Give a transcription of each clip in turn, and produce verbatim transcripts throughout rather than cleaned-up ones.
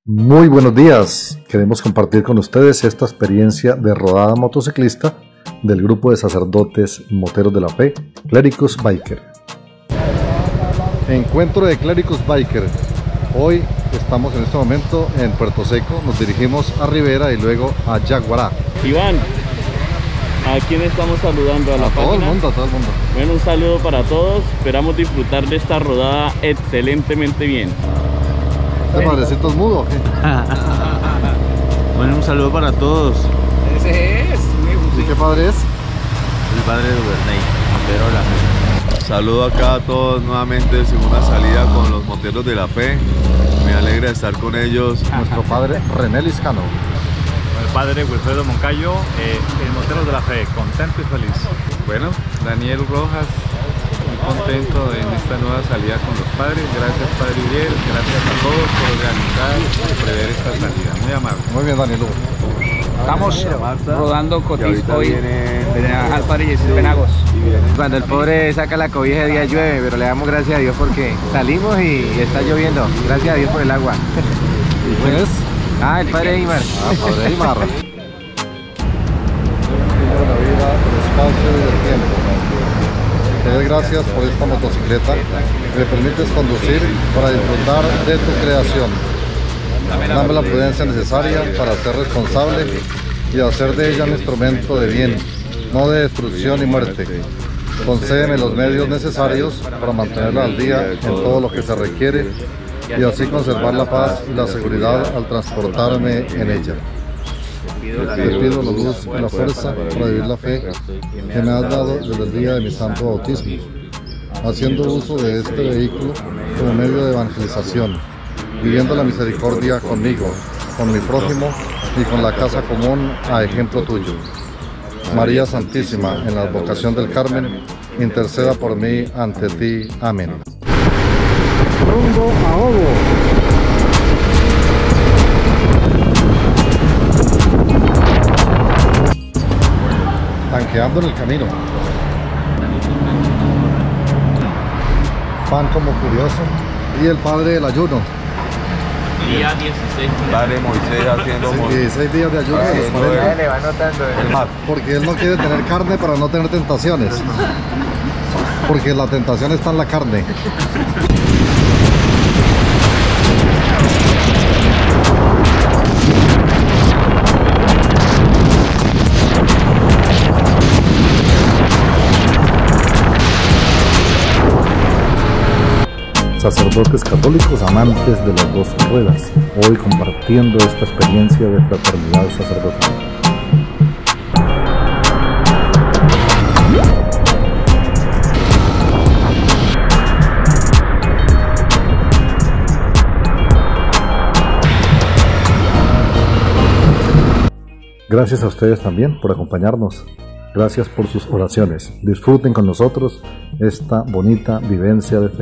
Muy buenos días, queremos compartir con ustedes esta experiencia de rodada motociclista del grupo de sacerdotes moteros de la fe, Clérigos Biker. Encuentro de Clérigos Biker. Hoy estamos en este momento en Puerto Seco, nos dirigimos a Rivera y luego a Yaguará. Iván, ¿a quién estamos saludando? ¿A la a todo página? el mundo, a todo el mundo. Bueno, un saludo para todos, esperamos disfrutar de esta rodada excelentemente bien. ¿Este padrecito es mudo o qué? Bueno, un saludo para todos. Ese es. ¿Y qué padre es? El padre de Uberney, Montero de la Fe. Saludo acá a todos nuevamente, segunda salida con los moteros de la fe. Me alegra estar con ellos. Nuestro padre René Liscano. El padre Wilfredo Moncayo, eh, el motero de la fe, contento y feliz. Bueno, Daniel Rojas, muy contento en esta nueva salida con los padres. Gracias, Padre Uriel, gracias a todos por organizar y prever esta salida. Muy amable. Muy bien, Daniel. Estamos rodando Cotis hoy al padre Jesús Penagos. Cuando el pobre saca la cobija de día llueve, pero le damos gracias a Dios porque salimos y está lloviendo. Gracias a Dios por el agua. ¿Y quién es? Ah, el padre Eymar. Ah, padre Eymar. La vida, el espacio y el tiempo. Te doy gracias por esta motocicleta que me permites conducir para disfrutar de tu creación. Dame la prudencia necesaria para ser responsable y hacer de ella un instrumento de bien, no de destrucción y muerte. Concédeme los medios necesarios para mantenerla al día en todo lo que se requiere y así conservar la paz y la seguridad al transportarme en ella. Te pido la luz y la fuerza para vivir la fe que me has dado desde el día de mi santo bautismo, haciendo uso de este vehículo como medio de evangelización, viviendo la misericordia conmigo, con mi prójimo y con la casa común a ejemplo tuyo. María Santísima, en la advocación del Carmen, interceda por mí ante ti. Amén. Rumbo a Obo. Tanqueando en el camino. Pan como curioso. Y el padre del ayuno. Día dieciséis. Padre Moisés haciendo dieciséis días de ayuno. Ya le va notando. Porque él no quiere tener carne para no tener tentaciones. Porque la tentación está en la carne. Sacerdotes católicos amantes de las dos ruedas, hoy compartiendo esta experiencia de fraternidad sacerdotal. Gracias a ustedes también por acompañarnos. Gracias por sus oraciones. Disfruten con nosotros esta bonita vivencia de fe.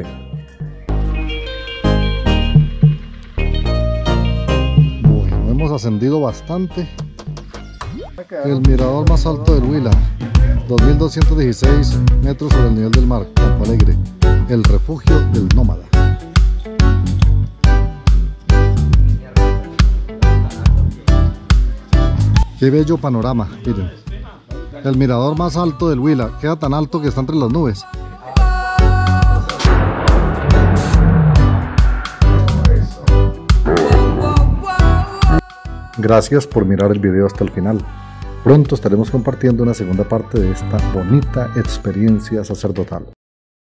Ascendido bastante. El mirador más alto del Huila, dos mil doscientos dieciséis metros sobre el nivel del mar, Campo Alegre, el refugio del nómada. Qué bello panorama, miren. El mirador más alto del Huila, queda tan alto que está entre las nubes. Gracias por mirar el video hasta el final. Pronto estaremos compartiendo una segunda parte de esta bonita experiencia sacerdotal.